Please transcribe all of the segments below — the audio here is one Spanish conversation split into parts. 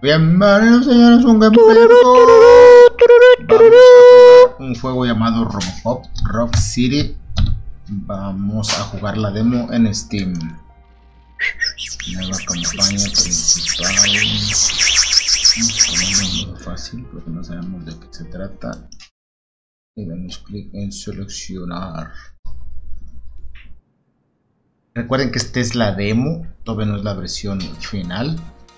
Bienvenidos señores a un gameplay. Vamos a jugar un juego llamado Robocop Rock City. Vamos a jugar la demo en Steam. Nueva campaña principal. Muy fácil porque no sabemos de qué se trata. Y damos clic en seleccionar. Recuerden que esta es la demo, todavía no es la versión final.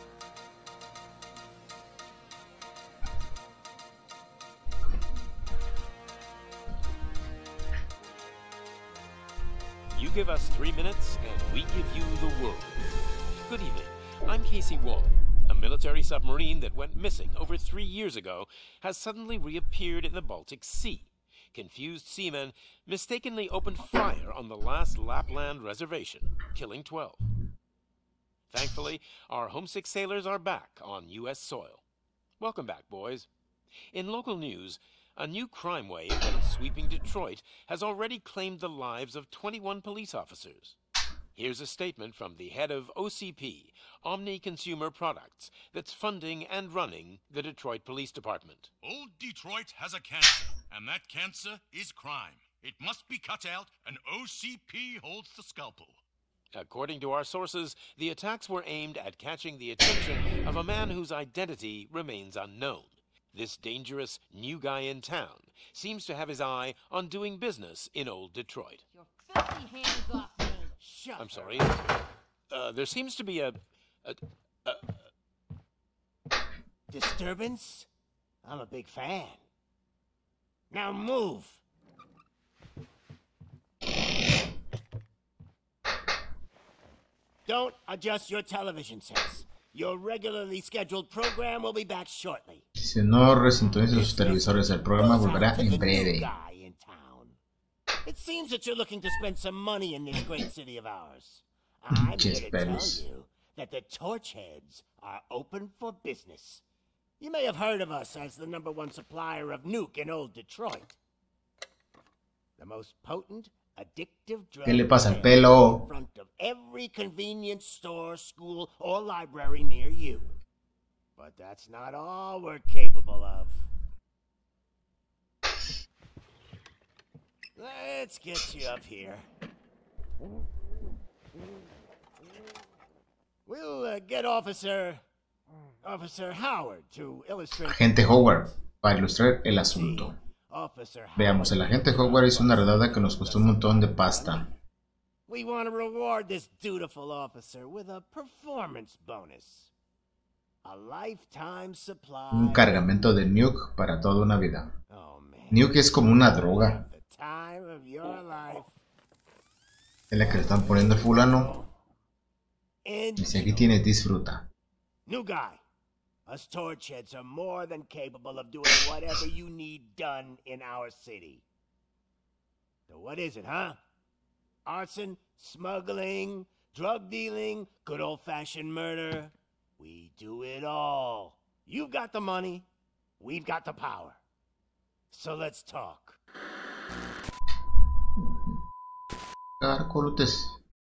You give us 3 minutes and we give you the world. Good evening. I'm Casey Wall. A military submarine that went missing over 3 years ago has suddenly reappeared in the Baltic Sea. Confused seamen mistakenly opened fire on the last Lapland reservation, killing 12. Thankfully, our homesick sailors are back on U.S. soil. Welcome back, boys. In local news, a new crime wave that is sweeping Detroit has already claimed the lives of 21 police officers. Here's a statement from the head of OCP, Omni Consumer Products, that's funding and running the Detroit Police Department. Old Detroit has a cancer, and that cancer is crime. It must be cut out, and OCP holds the scalpel. According to our sources, the attacks were aimed at catching the attention of a man whose identity remains unknown. This dangerous new guy in town seems to have his eye on doing business in old Detroit. Your filthy hands off me. Shut I'm sorry. There seems to be a disturbance? I'm a big fan. Now move! Don't adjust your television sets. Your regularly scheduled program will be back shortly. Si no resintoniza sus televisores, el programa volverá en breve. It seems that you're looking to spend some money in this great city of ours. I'm here to tell you that the Torchheads are open for business. You may have heard of us as the #1 supplier of nuke in old Detroit. The most potent, addictive drug ¿Qué le pasa al pelo? in front of every convenience store, school, or library near you. But that's not all we're capable of. Let's get you up here. We'll get Officer Howard to illustrate. Agente Howard, para ilustrar el asunto. Veamos, el agente Howard hizo una redada que nos costó un montón de pasta. We want to reward this dutiful officer with a performance bonus. A lifetime supply. Un cargamento de nuke para toda una vida. Nuke es como una droga. Es la que le están poniendo a fulano. Y si aquí tienes, disfruta. New guy. Us Torchheads are more than capable of doing whatever you need done in our city. So what is it, huh? Arson, smuggling, drug dealing, good old-fashioned murder. We do it all. You've got the money. We've got the power. So let's talk. Carcolotes.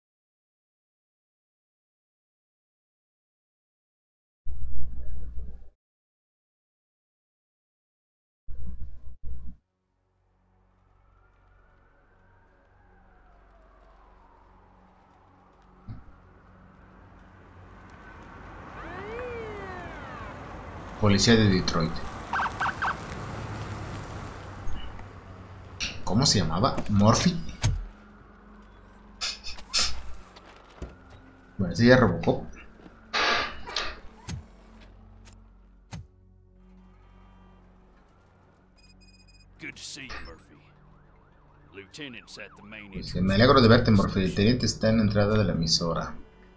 Policía de Detroit. ¿Cómo se llamaba? Murphy. Bueno, ese ya es Robocop. Dice, me alegro de verte, Murphy. El teniente está en la entrada de la emisora.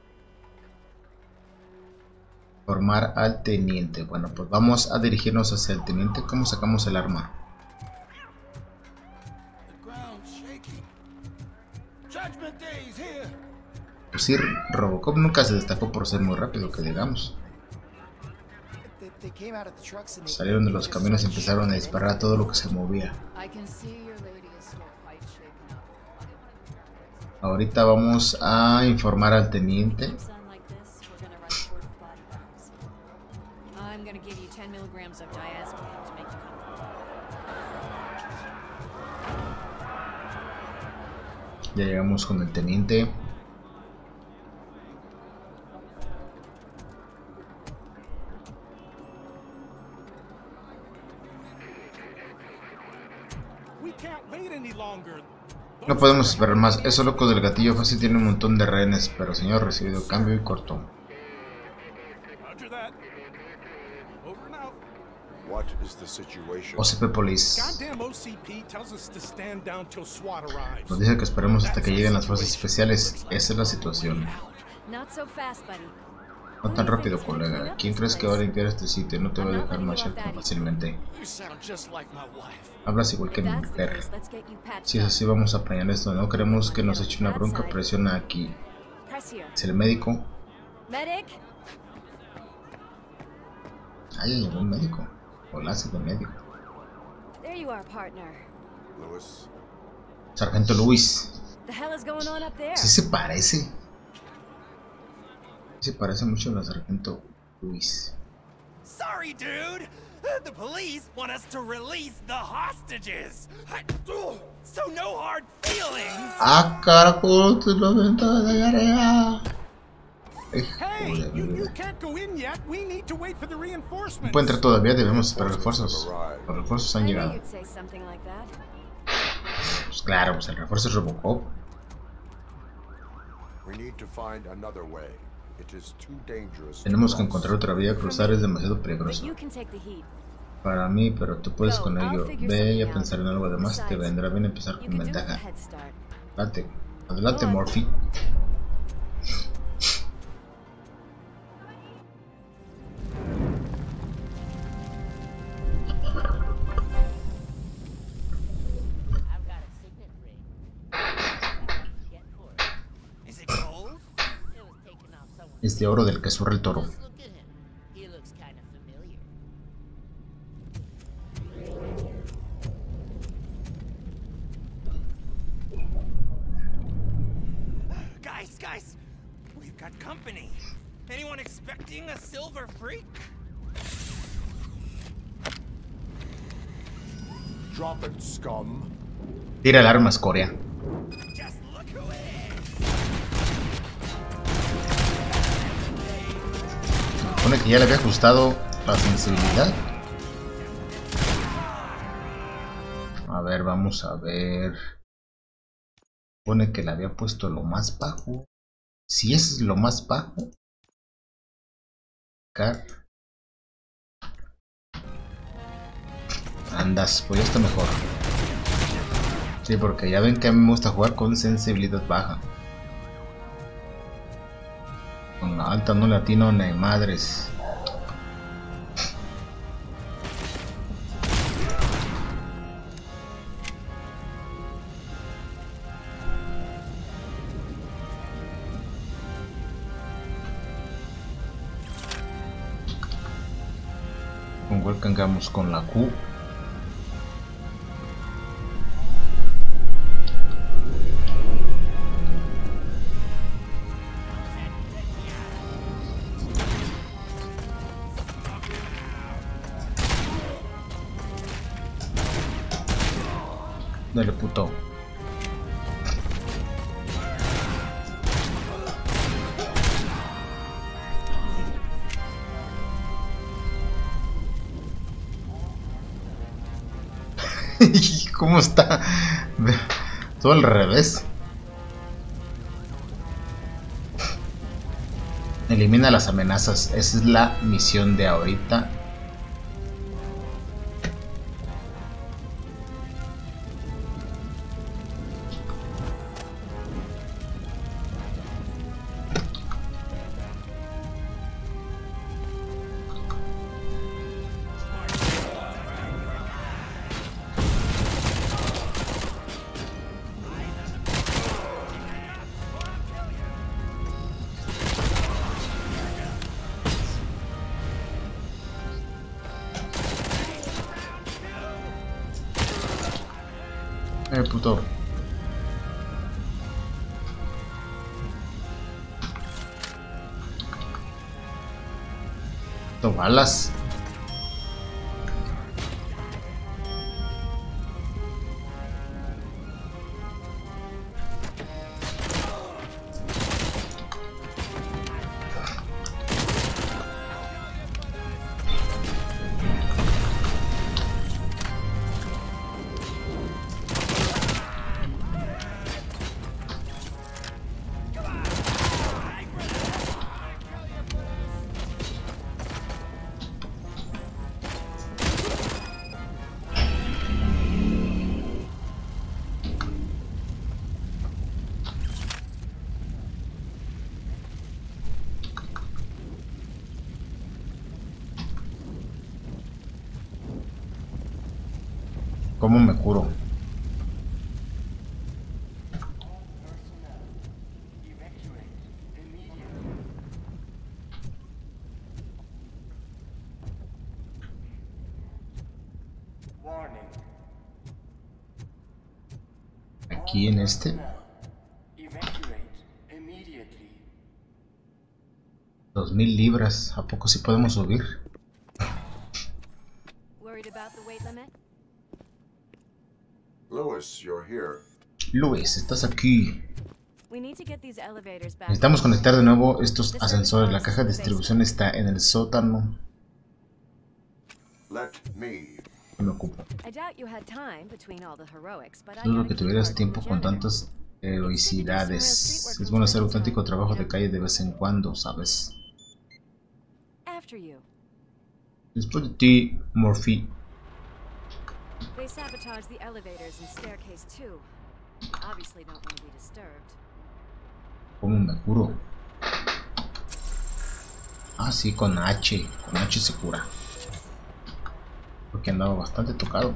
Formar al teniente. Bueno, pues vamos a dirigirnos hacia el teniente. ¿Cómo sacamos el arma? Pues sí, Robocop nunca se destacó por ser muy rápido, que digamos. Salieron de los camiones y empezaron a disparar a todo lo que se movía. Ahorita vamos a informar al teniente. milligrams of diazepam to make you comfortable. Ya llegamos con el teniente. No podemos esperar más. Esos locos del gatillo fácil tienen un montón de rehenes, pero señor, recibido cambio y corto. OCP Police nos dice que esperemos hasta que lleguen las fuerzas especiales. Esa es la situación. No tan rápido, colega. ¿Quién crees que va a limpiar este sitio? No te voy a dejar marchar tan fácilmente. Hablas igual que mi mujer. Si es así, vamos a planear esto. No queremos que nos eche una bronca. Presiona aquí. ¿Es el médico? Ah, ya llegó un médico. Hola, de médico. Sargento Luis. ¿Sí se parece? Se parece mucho a la Sargento Luis. Sorry, dude. The police want us to release the hostages. So no hard feelings. Ah, carajo, te lo aventó de allá. Hey, you can't go in yet. We need to wait for the reinforcements. No puede entrar todavía, debemos esperar refuerzos. Los refuerzos han llegado. Pues claro, pues el refuerzo es Robocop. Tenemos que encontrar otra vía. Cruzar es demasiado peligroso para mí, pero tú puedes con ello. Ve y a pensar en algo. Además te vendrá bien empezar con ventaja. Adelante, adelante, Murphy. Es de oro del que zurra el toro. Guys, we've got company. Anyone expecting a silver freak? Drop it, scum. Tira el arma, escoria. Just look who it is. Supone que ya le había ajustado la sensibilidad. A ver, vamos a ver. Supone que le había puesto lo más bajo. Si es lo más bajo. Andas, pues ya está mejor. Sí, porque ya ven que a mí me gusta jugar con sensibilidad baja. Con la alta no latino ni madres. Con cuál cargamos con la Q. Dale, puto. ¿Cómo está? Todo al revés. Elimina las amenazas. Esa es la misión de ahorita. Puto. Balas. ¿Cómo me curo? Aquí en este. 2000 libras. ¿A poco sí podemos subir? Lewis, you're here. Luis, estás aquí. Necesitamos conectar de nuevo estos ascensores. La caja de distribución está en el sótano. Let me. Me ocupo. Dudo que tuvieras tiempo con tantas heroicidades. Es bueno hacer auténtico trabajo de calle de vez en cuando, ¿sabes? Después de ti, Murphy. ¿Cómo me curo? Ah, sí, con H. Con H se cura. Porque andaba bastante tocado.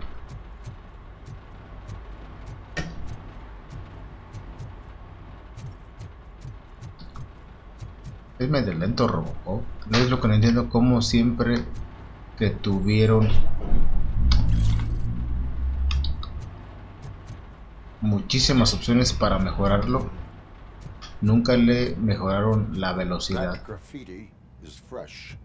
Es medio lento Robocop. No es lo que no entiendo, como siempre que tuvieron muchísimas opciones para mejorarlo, nunca le mejoraron la velocidad. That graffiti is fresh.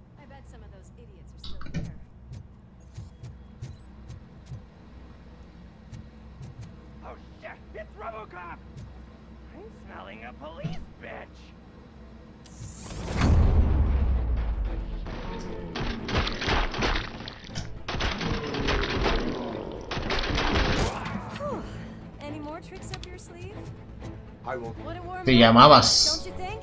Oh shit, it's RoboCop! I'm smelling a police bitch! Any more tricks up your sleeve? I will. What a warm Te up, llamabas. don't you think?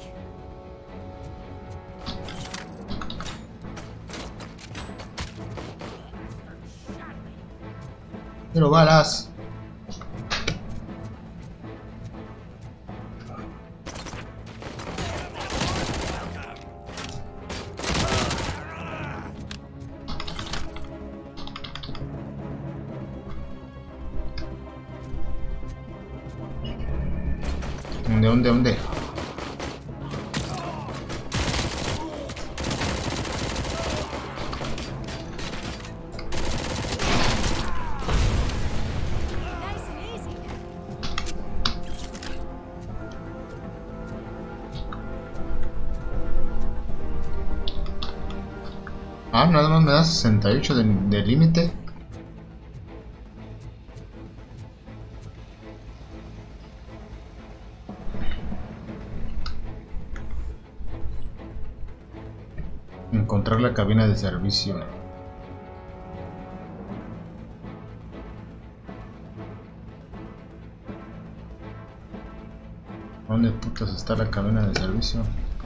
Pero balas. ¿Dónde? Nice and easy. Ah, nada más me da 68 de límite. Encontrar la cabina de servicio. ¿Dónde putas está la cabina de servicio?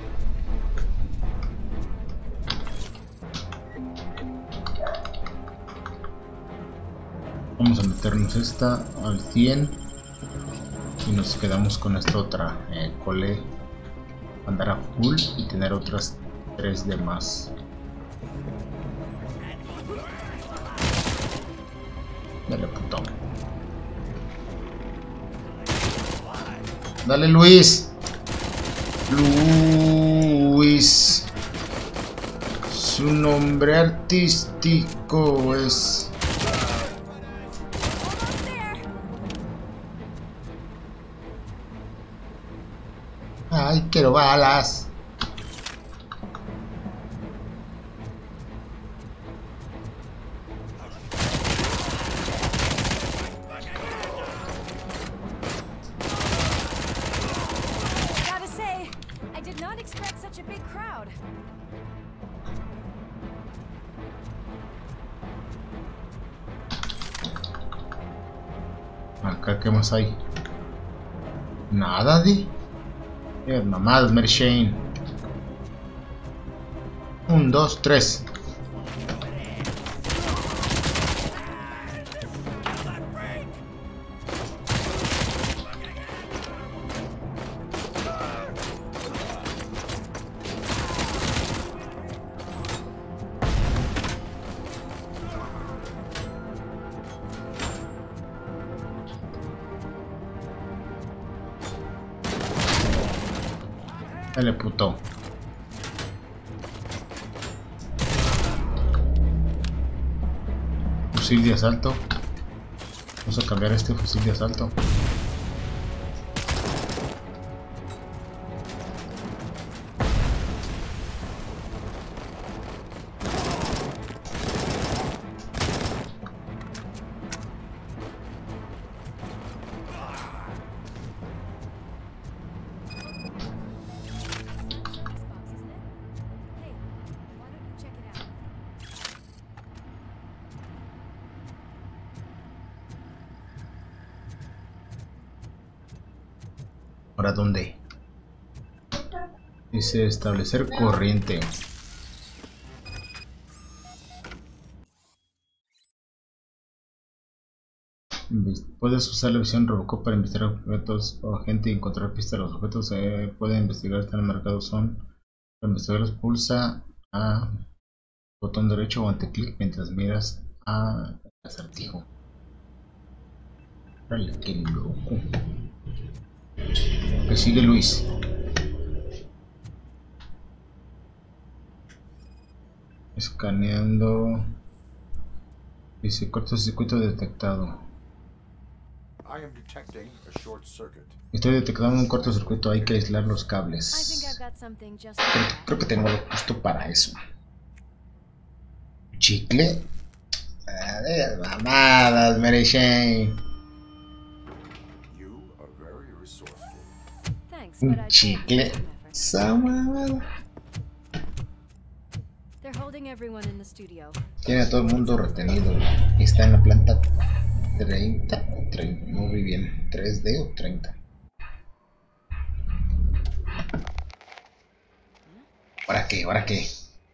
Vamos a meternos esta al 100 y nos quedamos con esta otra cole, andar a full y tener otras 3 de más. Dale, puto. Dale, Luis. Luis. Su nombre artístico es... Ay, quiero balas. Gotta say, I did not expect such a big crowd. Acá, ¿qué más hay? Nada, di. Mamadas, Mary Jane. 1, 2, 3. Dale, puto. Fusil de asalto. Vamos a cambiar este fusil de asalto. ¿Para dónde? Dice establecer corriente. Puedes usar la visión Robocop para investigar objetos o agente y encontrar pistas. Los objetos se pueden investigar, están marcados son. Para investigarlos pulsa a botón derecho o anteclic mientras miras a acertijo. Dale, qué loco. Que sigue Luis. Escaneando. Dice cortocircuito detectado. Estoy detectando un cortocircuito, hay que aislar los cables. Creo que tengo lo justo para eso. Chicle. Mamadas, Mary Jane. Un chicle. Tiene a todo el mundo retenido. Está en la planta 30. No vi bien. 3D o 30. ¿Ahora qué? ¿Ahora qué?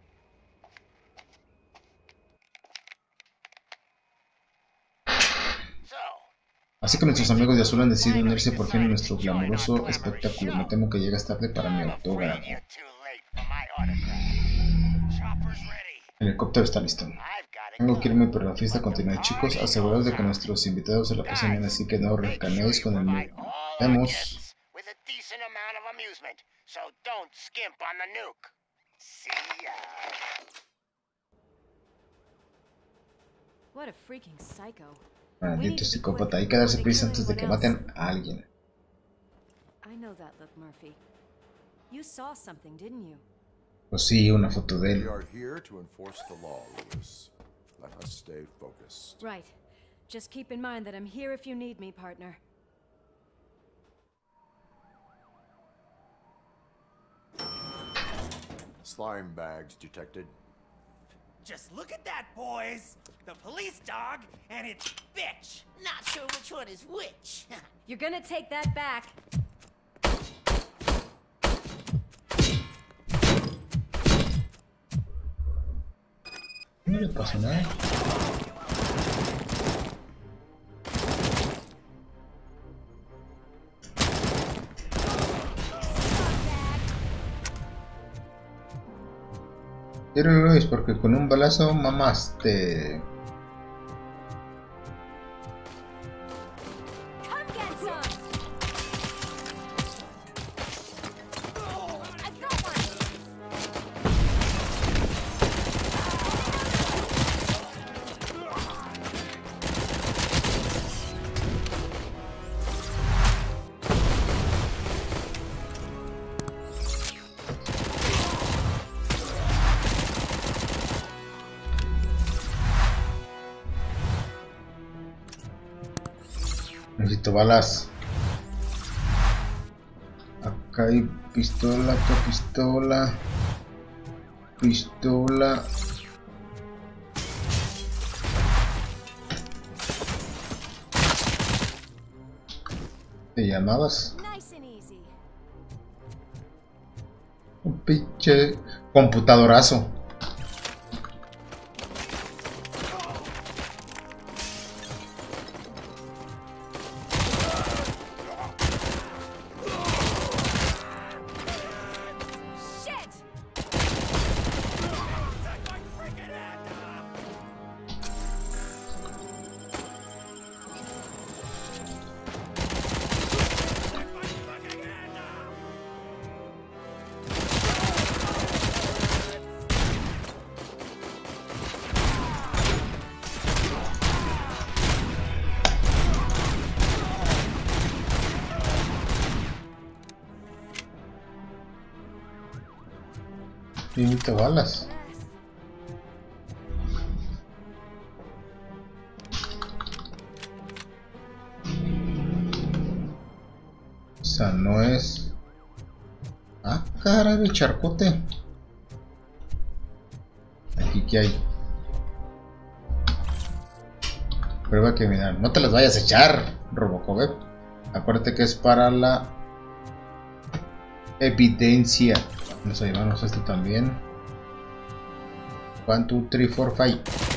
Así que nuestros amigos de Azul han decidido unirse por fin a nuestro glamuroso espectáculo. Me temo que llegas tarde para mi autógrafo. El helicóptero está listo. Tengo que irme, pero la fiesta continúa. Chicos, asegurados de que nuestros invitados se la pasen bien, así que no recanéis con el mío. Vemos. What a freaking psycho. Maldito psicópata, hay que darse prisa antes de que maten a alguien. I know that look, Murphy. You saw something, didn't you? Pues sí, una foto de él. We are here to enforce the law, Lewis. Let us stay focused. Right. Just keep in mind that I'm here if you need me, partner. Slime bags detected. Just look at that, boys! The police dog and its bitch! Not sure which one is which. You're gonna take that back. No le pasa nada. Pero Luis, porque con un balazo mamaste. Necesito balas. Acá hay pistola, acá pistola. Pistola. ¿Te llamabas? Un pinche computadorazo. Necesito balas. O sea, no es... Ah, caray, charcote. Aquí que hay. Prueba que mirar. No te las vayas a echar, Robocop. Acuérdate que es para la evidencia. Nos llevamos esto también. 1, 2, 3, 4, 5.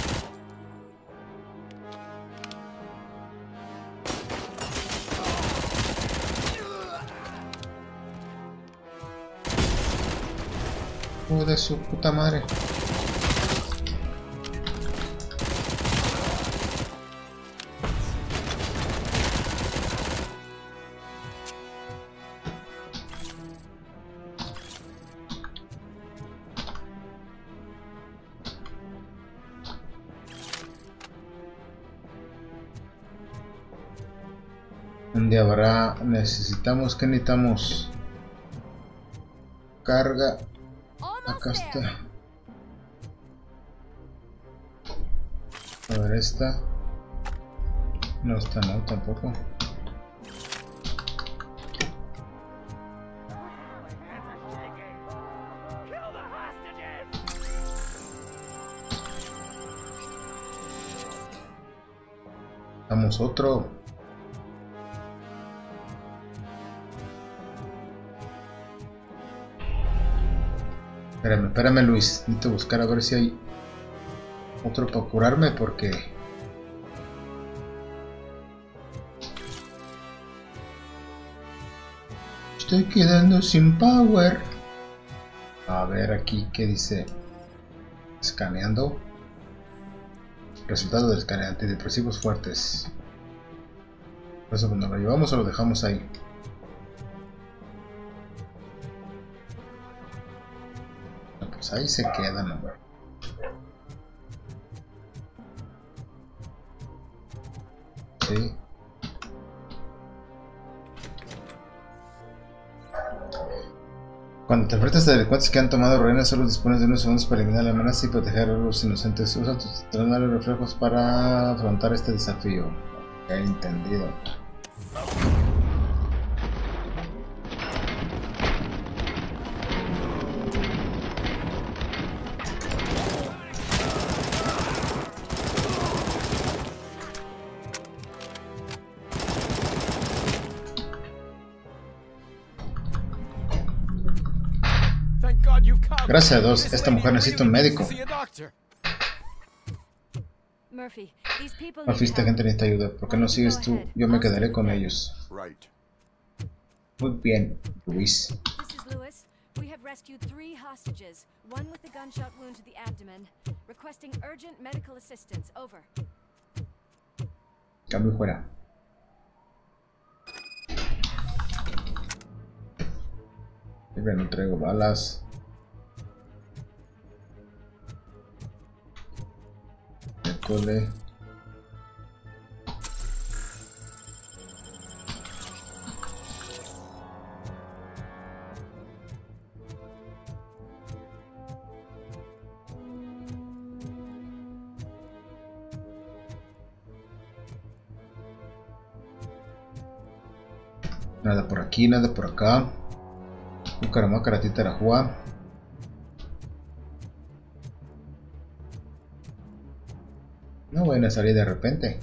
De su puta madre. ¿Dónde habrá? Necesitamos, ¿qué necesitamos? Carga. Acá está. A ver, esta. No está, no, tampoco. Damos otro. Espérame Luis, necesito buscar a ver si hay otro para curarme porque estoy quedando sin power. A ver aquí qué dice. Escaneando. Resultado del escaneo, antidepresivos fuertes. Por eso cuando lo llevamos o lo dejamos ahí. Pues ahí se quedan, hombre. Sí. Cuando te enfrentas a delincuentes que han tomado rehenes, solo dispones de unos segundos para eliminar la amenaza y proteger a los inocentes. Usa tus extraordinarios reflejos para afrontar este desafío. Ok, entendido. Gracias a Dios, esta mujer necesita un médico. Murphy, esta gente necesita ayuda. ¿Por qué no sigues tú? Yo me quedaré con ellos. Muy bien, Luis. This is Lewis. We have rescued 3 hostages, one with a gunshot wound to the abdomen, requesting urgent medical assistance. Over. Cambio fuera. No traigo balas. Cole. Nada por aquí, nada por acá. Ucaramácara, Titarajua. No vayan a salir de repente.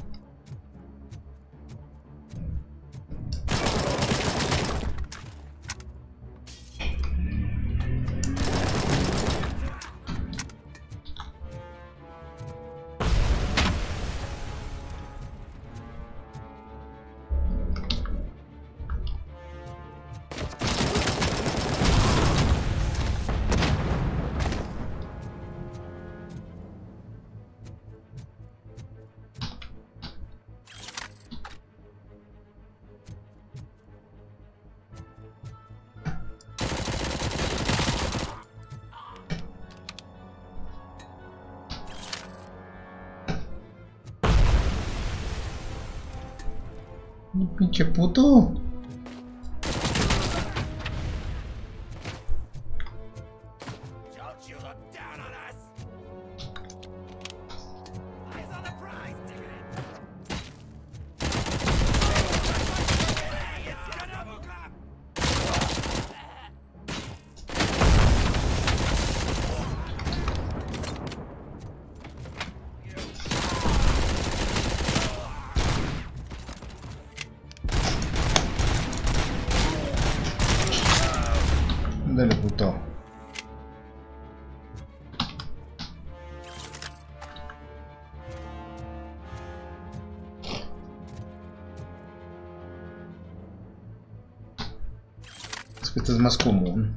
Pinche puto. Don't Ándale, puto. Es que esto es más común.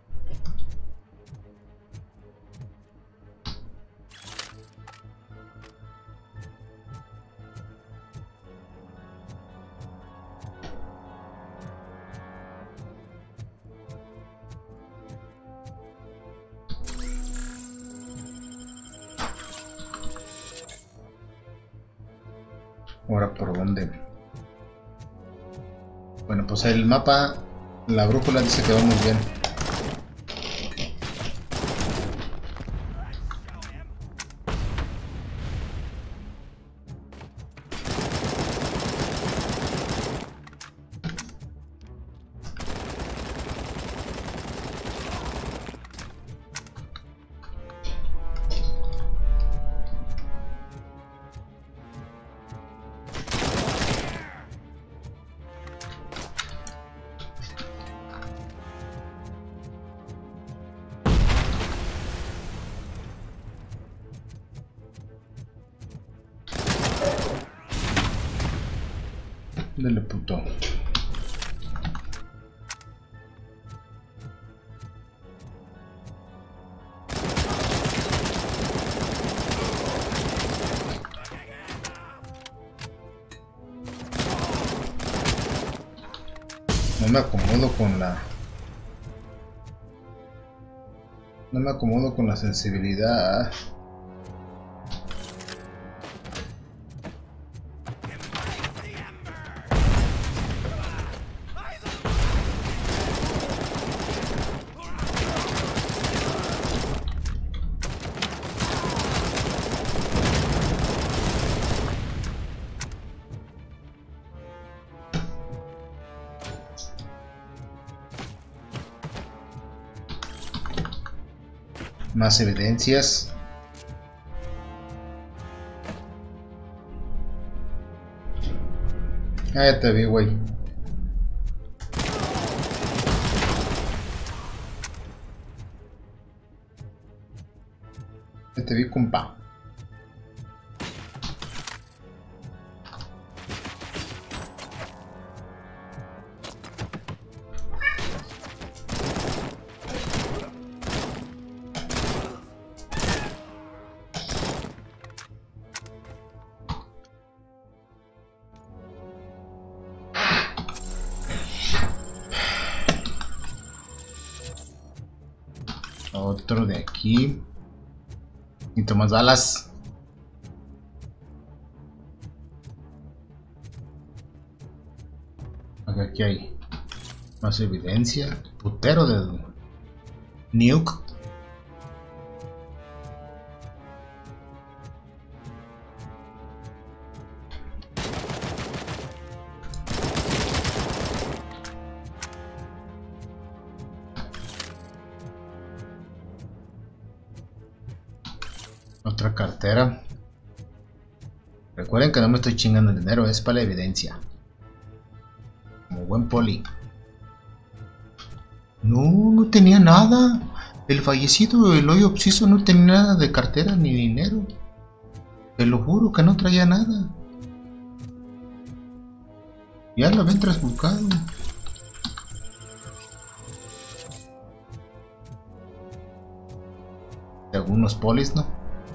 Ahora, ¿por dónde? Bueno, pues el mapa, la brújula dice que vamos bien. Dale, puto. No me acomodo con la... No me acomodo con la sensibilidad. Más evidencias. Ah, ya te vi, güey. Ya te vi, compa. Otro de aquí. Y tomas balas. Aquí hay más evidencia. Putero de nuke. Otra cartera. Recuerden que no me estoy chingando el dinero, es para la evidencia. Como buen poli. No, no tenía nada. El fallecido Eloy Obsiso no tenía nada de cartera ni dinero. Te lo juro que no traía nada. Ya lo habían trasbucado. De algunos polis, ¿no?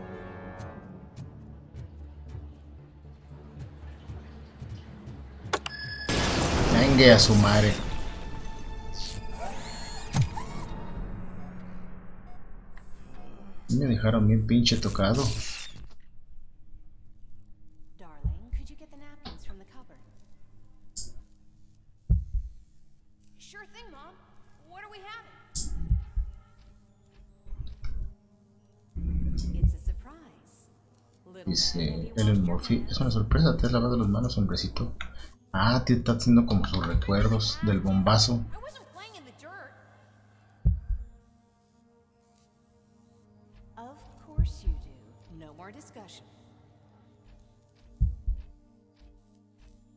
Venga a su madre. Me dejaron bien pinche tocado. Darling, could you get the napkins from the cupboard? Sure thing, Mom. What are we having? It's a surprise. Little Dice Ellen Murphy, es una sorpresa, te has lavado las manos, hombrecito. Ah, te está haciendo como sus recuerdos del bombazo. I wasn't playing in the dirt. Of course you do. No more discussion.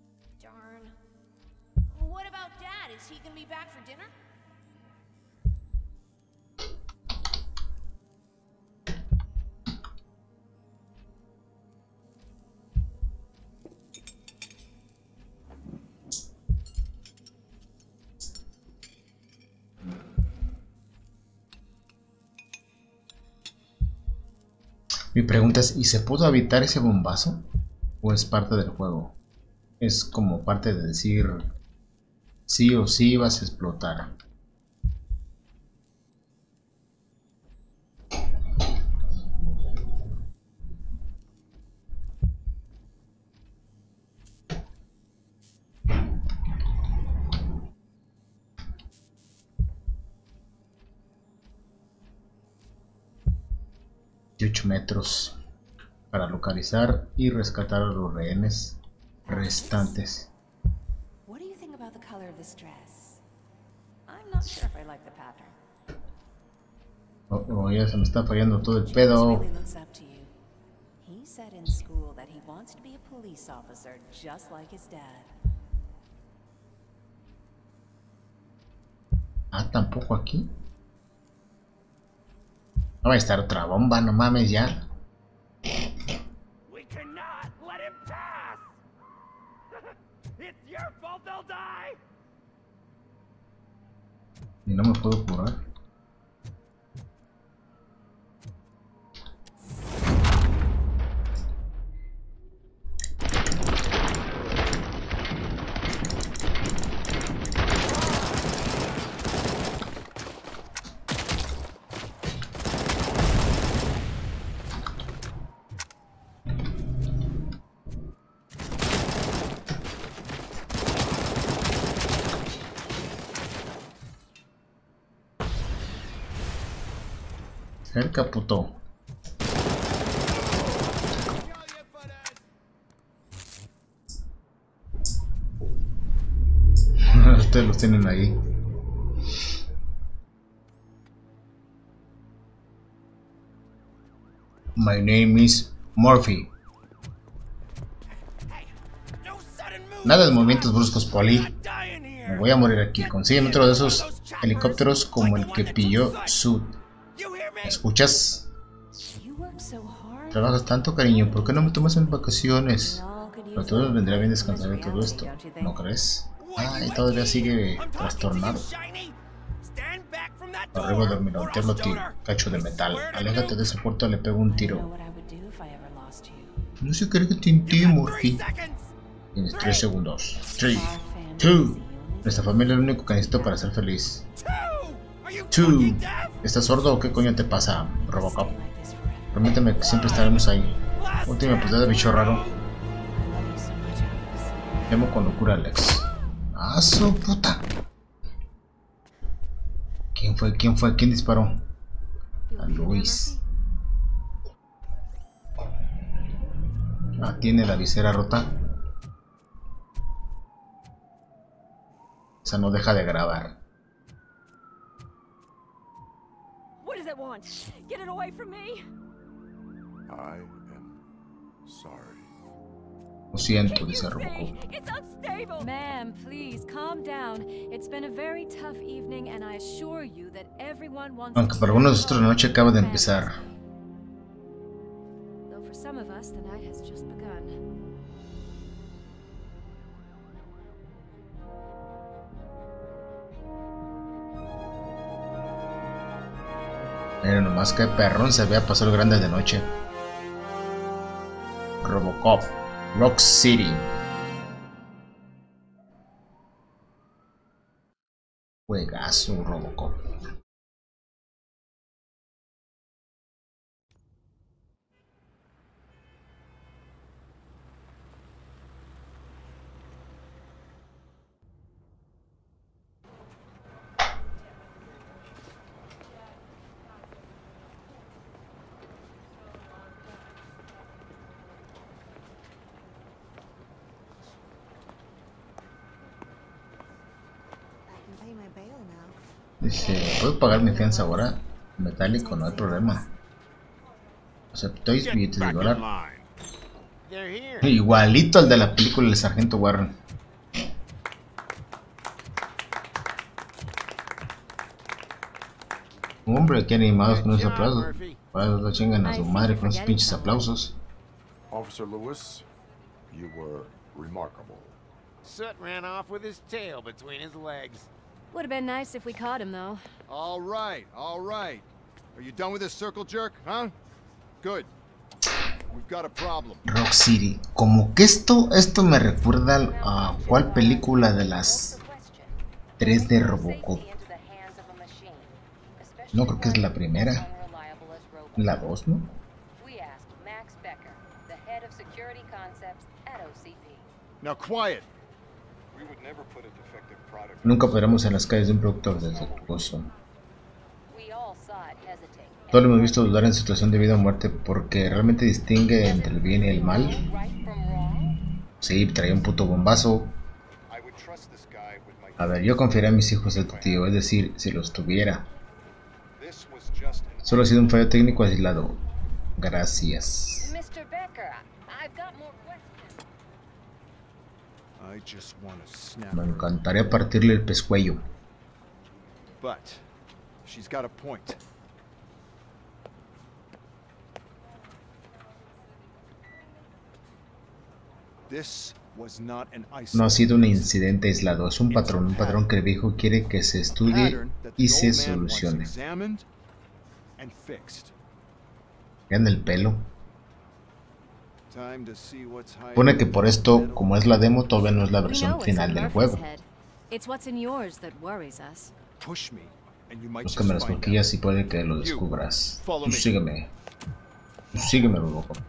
Darn. What about Dad? Is he gonna be back for dinner? Mi pregunta es, ¿y se pudo evitar ese bombazo? ¿O es parte del juego? Es como parte de decir sí o sí vas a explotar. De 8 metros para localizar y rescatar a los rehenes restantes. What do you think about the color of this dress? I'm not sure if I like the pattern. Oh, ya se me está fallando todo el James pedo. really looks up to you. He said in school that he wants to be a police officer just like his dad. Ah, tampoco aquí. No va a estar otra bomba, no mames ya. We cannot let him pass! It's your fault they'll die! Y no me puedo curar. Cerca, puto. Ustedes los tienen ahí. My name is Murphy. Nada de movimientos bruscos, Poli. Me voy a morir aquí. Consígueme otro de esos helicópteros como el que pilló Sud. ¿Me escuchas? Trabajas tanto, cariño. ¿Por qué no me tomas en vacaciones? Pero todo nos vendría bien descansar de todo esto, ¿no crees? Ay, todavía sigue trastornado. Arriba de mi cacho de metal. Aléjate de ese puerto, le pego un tiro. No se cree que te intime, Murphy. Tienes 3 segundos. 3, 2. Nuestra familia es lo único que necesito para ser feliz. 2. ¿Estás sordo o qué coño te pasa, Robocop? Prométeme que siempre estaremos ahí. Última posada de bicho raro. Llamo con locura a Alex. ¡Ah, su puta! ¿Quién fue? ¿Quién fue? ¿Quién disparó? A Luis. Ah, tiene la visera rota. Esa no deja de grabar. What does it want? Get it away from me! I am sorry. Lo siento, dice Robocop. It's unstable! Ma'am, please calm down. It's been a very tough evening and I assure you that everyone wants. Aunque para algunos de nosotros la noche acaba de empezar. Though for some of us the night has just begun. Mira nomás que perrón se vea pasar el grande de noche. Robocop, Rock City. Juegazo, Robocop. Dice, ¿puedo pagar mi fianza ahora? Metálico, no hay problema. ¿Aceptáis billetes de dólar? Igualito al de la película del Sargento Warren. Hombre, qué animados con esos aplausos. Para lo chingan a su madre con esos pinches aplausos. Officer Lewis, you were remarkable. Soot ran off with his tail between his legs. Would have been nice if we caught him, though. All right, all right. Are you done with this circle jerk, huh? Good. We've got a problem. Rock City. Como que esto me recuerda a ¿cuál película de las 3 de Robocop? No, creo que es la primera. La 2, ¿no? Now quiet. Nunca operamos en las calles de un productor defectuoso. Todos lo hemos visto dudar en situación de vida o muerte porque realmente distingue entre el bien y el mal. Sí, traía un puto bombazo. A ver, yo confiaría a mis hijos el tío, es decir, si los tuviera. Solo ha sido un fallo técnico aislado. Gracias. Me encantaría partirle el pescuello. But she's got a point. This was not an No ha sido un incidente aislado, es un patrón que el viejo quiere que se estudie y se solucione. Vean el pelo. Pone que por esto, como es la demo, todavía no es la versión final del juego. Búscame las boquillas y puede que lo descubras. Tú sígueme. Tú sígueme, Robocop.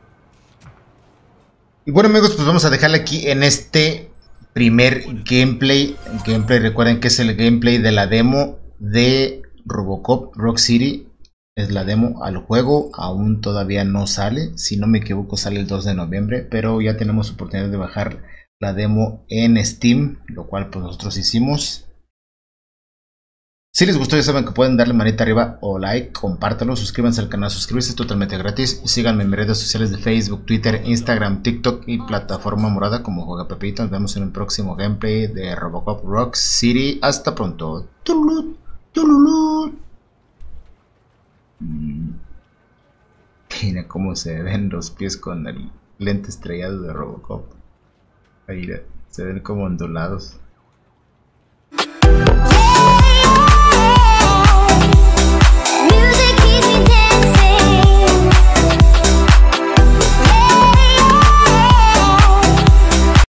Y bueno, amigos, pues vamos a dejarle aquí en este primer gameplay. Recuerden que es el gameplay de la demo de Robocop Rock City. Es la demo al juego, aún todavía no sale, si no me equivoco sale el 2 de noviembre, pero ya tenemos oportunidad de bajar la demo en Steam, lo cual pues nosotros hicimos. Si les gustó ya saben que pueden darle manita arriba o like, compártanlo, suscríbanse al canal, suscribirse es totalmente gratis, síganme en mis redes sociales de Facebook, Twitter, Instagram, TikTok y plataforma morada como Juega Pepito. Nos vemos en un próximo gameplay de Robocop Rock City, hasta pronto. Mira cómo se ven los pies con el lente estrellado de Robocop. Ahí se ven como ondulados.